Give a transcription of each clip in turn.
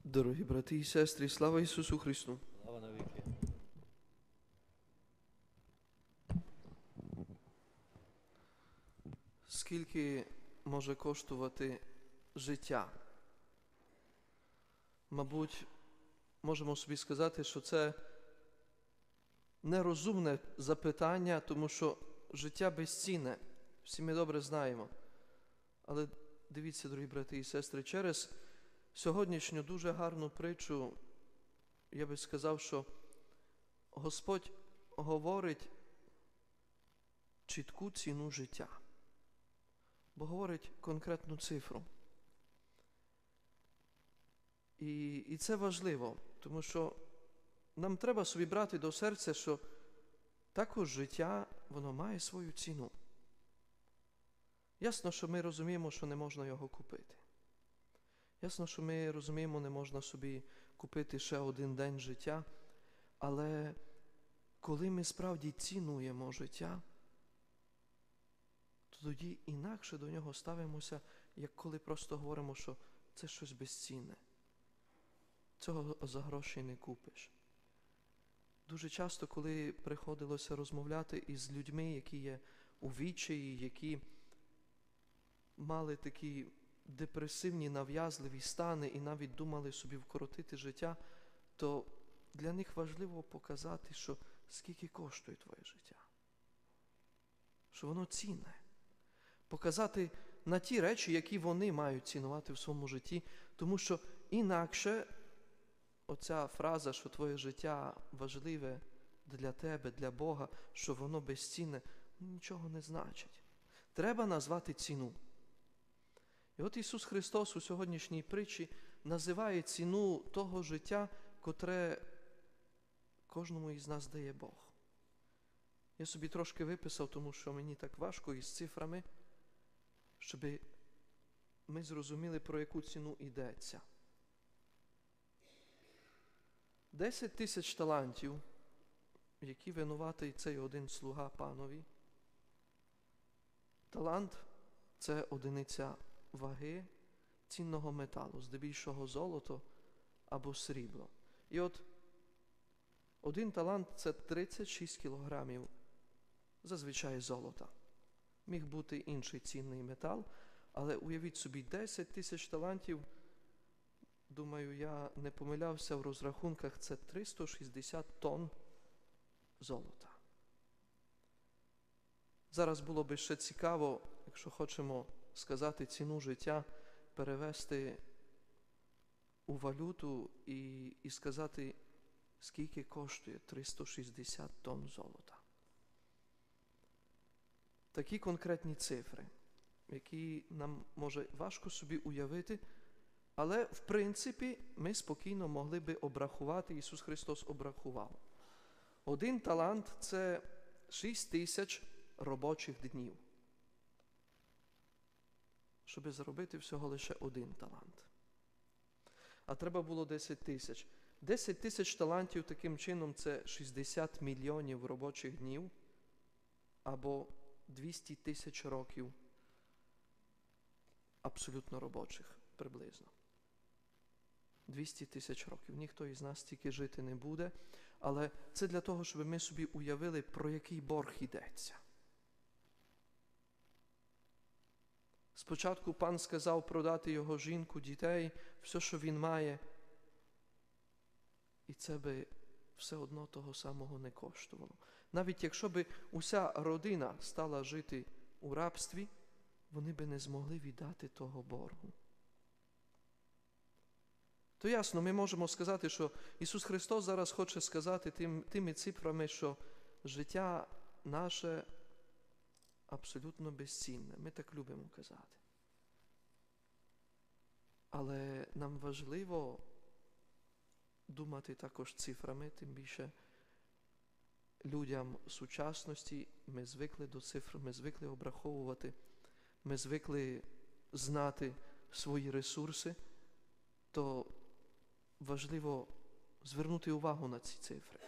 Дорогі брати і сестри, слава Ісусу Христу! Слава навіки. Скільки може коштувати життя? Мабуть, можемо собі сказати, що це нерозумне запитання, тому що життя безцінне. Всі ми добре знаємо. Але дивіться, дорогі брати і сестри, через сьогоднішню дуже гарну притчу, я би сказав, що Господь говорить чітку ціну життя. Бо говорить конкретну цифру. І це важливо, тому що нам треба собі брати до серця, що також життя, воно має свою ціну. Ясно, що ми розуміємо, що не можна його купити. Ясно, що ми розуміємо, не можна собі купити ще один день життя, але коли ми справді цінуємо життя, то тоді інакше до нього ставимося, як коли просто говоримо, що це щось безцінне. Цього за гроші не купиш. Дуже часто, коли приходилося розмовляти із людьми, які є у відчаї, які мали такі депресивні, нав'язливі стани і навіть думали собі вкоротити життя, то для них важливо показати, що скільки коштує твоє життя. Що воно цінне. Показати на ті речі, які вони мають цінувати в своєму житті, тому що інакше оця фраза, що твоє життя важливе для тебе, для Бога, що воно безцінне, нічого не значить. Треба назвати ціну. І от Ісус Христос у сьогоднішній притчі називає ціну того життя, котре кожному із нас дає Бог. Я собі трошки виписав, тому що мені так важко із цифрами, щоб ми зрозуміли, про яку ціну йдеться. 10 тисяч талантів, які винуватий цей один слуга панові. Талант – це одиниця ваги цінного металу, здебільшого золото або срібло. І от один талант – це 36 кілограмів, зазвичай золота. Міг бути інший цінний метал, але уявіть собі, 10 тисяч талантів, думаю, я не помилявся в розрахунках, це 360 тонн золота. Зараз було би ще цікаво, якщо хочемо сказати ціну життя, перевести у валюту і сказати, скільки коштує 360 тонн золота. Такі конкретні цифри, які нам, може, важко собі уявити, але, в принципі, ми спокійно могли би обрахувати, Ісус Христос обрахував. Один талант – це 6 тисяч робочих днів, щоб заробити всього лише один талант. А треба було 10 тисяч. 10 тисяч талантів таким чином – це 60 мільйонів робочих днів або 200 тисяч років абсолютно робочих приблизно. 200 тисяч років. Ніхто із нас стільки жити не буде, але це для того, щоб ми собі уявили, про який борг йдеться. Спочатку пан сказав продати його жінку, дітей, все, що він має, і це би все одно того самого не коштувало. Навіть якщо би уся родина стала жити у рабстві, вони би не змогли віддати того боргу. То ясно, ми можемо сказати, що Ісус Христос зараз хоче сказати тими цифрами, що життя наше абсолютно безцінне. Ми так любимо казати. Але нам важливо думати також цифрами, тим більше людям сучасності ми звикли до цифр, ми звикли обраховувати, ми звикли знати свої ресурси, то важливо звернути увагу на ці цифри.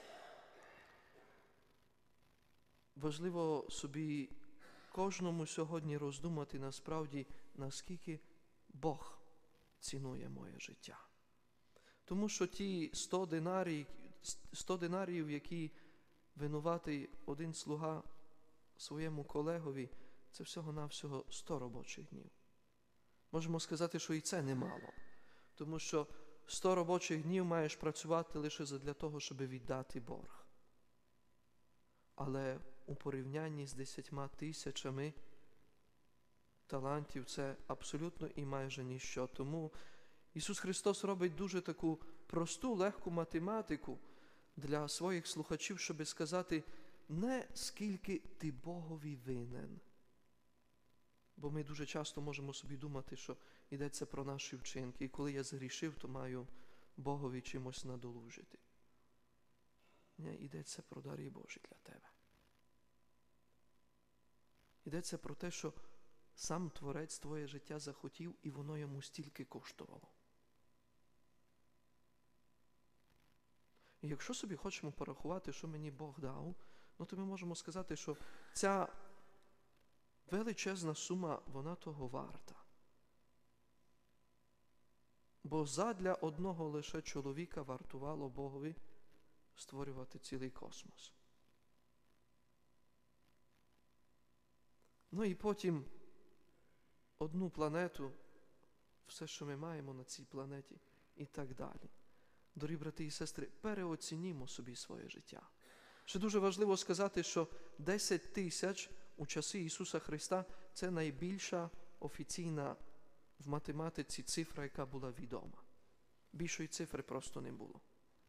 Важливо собі кожному сьогодні роздумати насправді, наскільки Бог цінує моє життя. Тому що ті 100 динаріїв, які винуватий один слуга своєму колегові, це всього-навсього 100 робочих днів. Можемо сказати, що і це немало. Тому що 100 робочих днів маєш працювати лише для того, щоб віддати борг. Але у порівнянні з 10 тисячами талантів це абсолютно і майже ніщо. Тому Ісус Христос робить дуже таку просту, легку математику для своїх слухачів, щоб сказати, не скільки ти Богові винен. Бо ми дуже часто можемо собі думати, що йдеться про наші вчинки, і коли я згрішив, то маю Богові чимось надолужити. Ні, йдеться про дари Божі для тебе. Йдеться про те, що сам Творець твоє життя захотів, і воно йому стільки коштувало. І якщо собі хочемо порахувати, що мені Бог дав, то ми можемо сказати, що ця величезна сума, вона того варта. Бо задля одного лише чоловіка вартувало Богові створювати цілий космос. І потім одну планету, все, що ми маємо на цій планеті, і так далі. Дорогі брати і сестри, переоцінімо собі своє життя. Ще дуже важливо сказати, що 10 тисяч у часи Ісуса Христа – це найбільша офіційна в математиці цифра, яка була відома. Більшої цифри просто не було.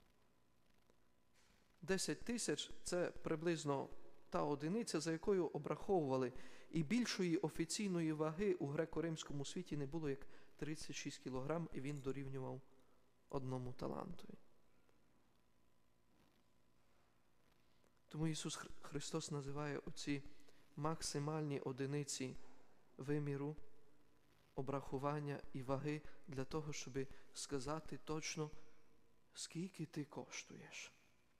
10 тисяч – це приблизно та одиниця, за якою обраховували. І більшої офіційної ваги у греко-римському світі не було, як 36 кілограм, і він дорівнював 1 талантові. Тому Ісус Христос називає оці максимальні одиниці виміру, обрахування і ваги для того, щоб сказати точно, скільки ти коштуєш.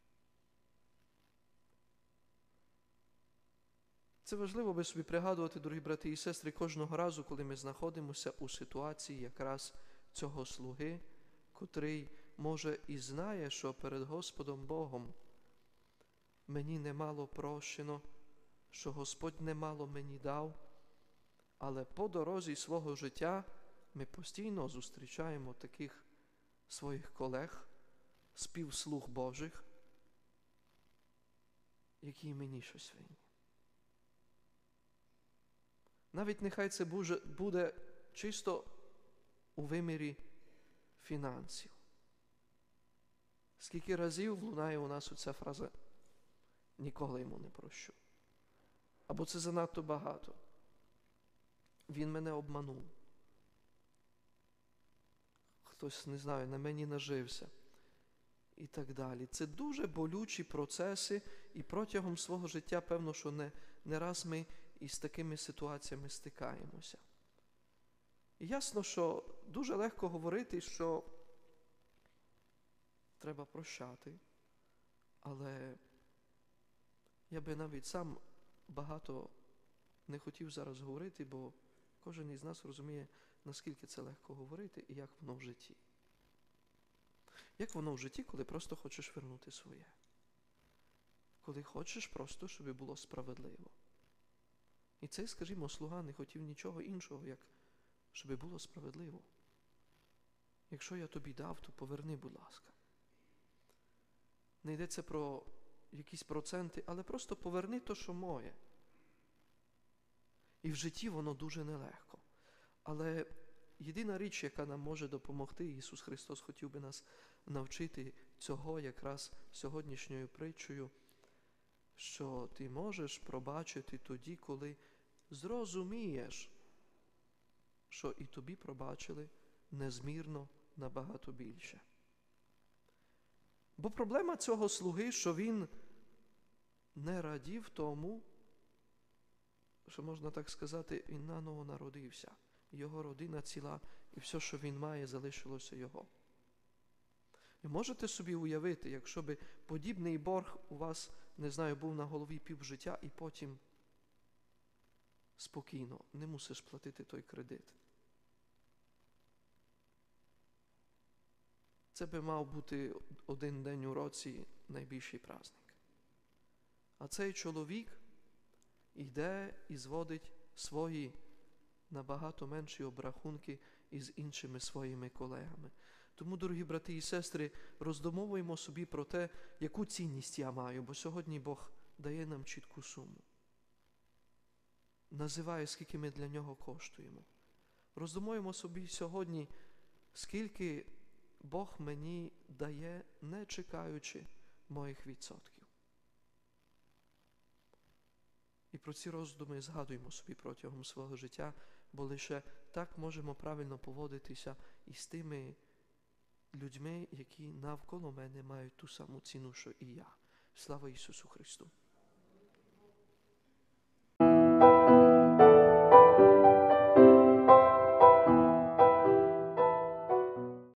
Це важливо би собі пригадувати, дорогі брати і сестри, кожного разу, коли ми знаходимося у ситуації якраз цього слуги, котрий, може, і знає, що перед Господом Богом мені немало прощено, що Господь немало мені дав, але по дорозі свого життя ми постійно зустрічаємо таких своїх колег, співслуг Божих, які мені щось винні. Навіть нехай це буде чисто у вимірі фінансів. Скільки разів лунає у нас оця фраза «ніколи йому не прощу». Або це занадто багато. Він мене обманув. Хтось, не знаю, на мені нажився. І так далі. Це дуже болючі процеси, і протягом свого життя, певно, що не раз ми із такими ситуаціями стикаємося. І ясно, що дуже легко говорити, що треба прощати, але я би навіть сам багато не хотів зараз говорити, бо кожен із нас розуміє, наскільки це легко говорити і як воно в житті. Як воно в житті, коли просто хочеш вернути своє? Коли хочеш просто, щоб було справедливо. І цей, скажімо, слуга не хотів нічого іншого, як щоб було справедливо. Якщо я тобі дав, то поверни, будь ласка. Не йдеться про якісь проценти, але просто поверни то, що моє. І в житті воно дуже нелегко. Але єдина річ, яка нам може допомогти, Ісус Христос хотів би нас навчити цього якраз сьогоднішньою притчею, що ти можеш пробачити тоді, коли зрозумієш, що і тобі пробачили незмірно набагато більше. Бо проблема цього слуги, що він не радів тому, що, можна так сказати, він наново народився. Його родина ціла, і все, що він має, залишилося його. Ви можете собі уявити, якщо би подібний борг у вас, не знаю, був на голові півжиття, і потім спокійно не мусиш платити той кредит. Це би мав бути один день у році найбільший праздник. А цей чоловік йде і зводить свої набагато менші обрахунки із іншими своїми колегами. Тому, дорогі брати і сестри, роздумовуємо собі про те, яку цінність я маю, бо сьогодні Бог дає нам чітку суму. Називає, скільки ми для нього коштуємо. Роздумуємо собі сьогодні, скільки Бог мені дає, не чекаючи моїх відсотків. І про ці роздуми згадуємо собі протягом свого життя, бо лише так можемо правильно поводитися із тими людьми, які навколо мене мають ту саму ціну, що і я. Слава Ісусу Христу!